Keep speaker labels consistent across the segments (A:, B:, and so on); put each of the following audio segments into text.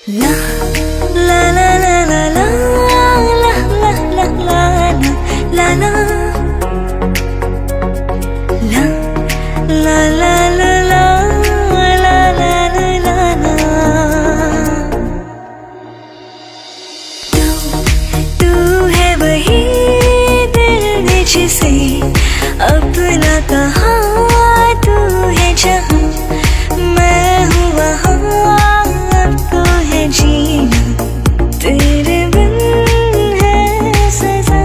A: La la la la la la la la la la la la la la la la la तू है वही दिल जिसे अपना कहा, तू है जहाँ मैं हूँ वहाँ, अब तो है जीना तेरे बिन है सजा।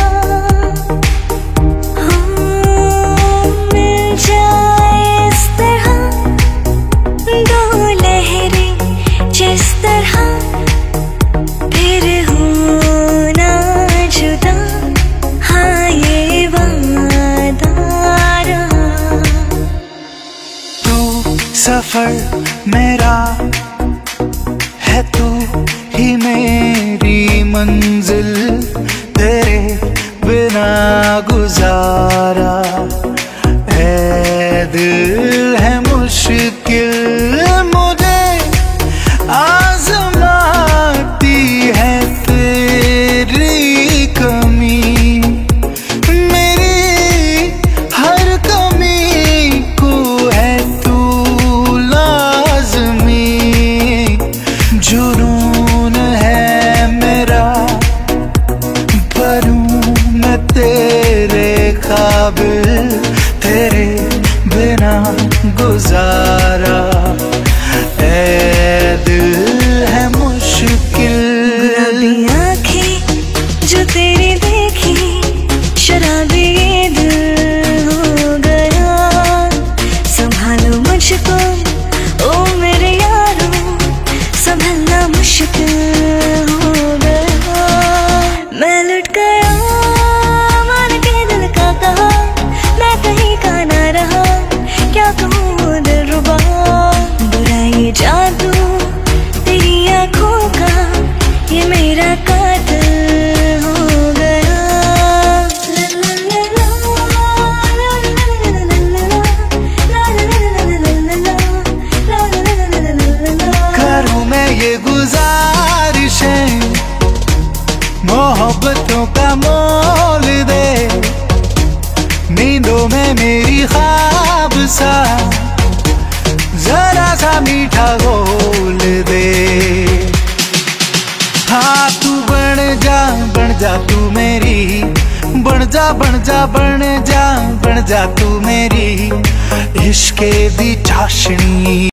A: मिल जाए इस तरह दो लहरें जिस तरह, फिर होना जुदा, हाँ ये वादा रहा।
B: तू सफर मेरा है, तू ही मेरी मंजिल, तेरे बिना गुजारा है दिल है मुश्किल, मुझे आजमाती है तेरी कमी, मेरी हर कमी को है तू लाज़मी। जुनून है मेरा पर हूँ मैं तेरे काबिल, तेरे बिना गुजारा है दिल है मुश्किल।
A: गुलाबी आँखें जो तेरी देखी, शराबी ये दिल हो गया। संभालो मुझको ओ मेरे यारो, संभलना मुश्किल हो गया। मैं लुट गया मान के दिल का कहा, मैं कहीं का ना रहा, क्या कहूँ दिलरुबा। बुरा ये जादू तेरी आँखों का, ये मेरा कातिल हो गया।
B: करूँ मैं ये गुजारिशें, मोहब्बतों का मोल दे, नींदों में मेरी ख्वाब सा जरा सा मीठा घोल दे। हाँ तू बन जा तू मेरी, बन जा बन जा बन जा बन जा तू मेरी इश्क़ दी चाशनी।